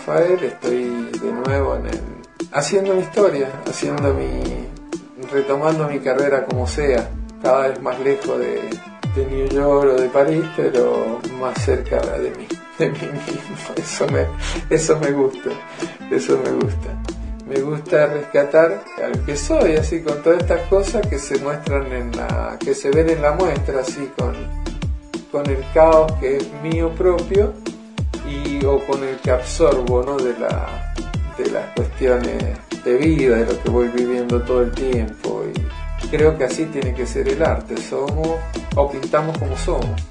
Rafael, estoy de nuevo haciendo mi historia, retomando mi carrera como sea, cada vez más lejos de New York o de París, pero más cerca de mí mismo. Eso me gusta. Me gusta rescatar al que soy, así con todas estas cosas que se muestran que se ven en la muestra, así con el caos que es mío propio o con el que absorbo, ¿no? de las cuestiones de vida, de lo que voy viviendo todo el tiempo, y creo que así tiene que ser el arte. Somos o pintamos como somos.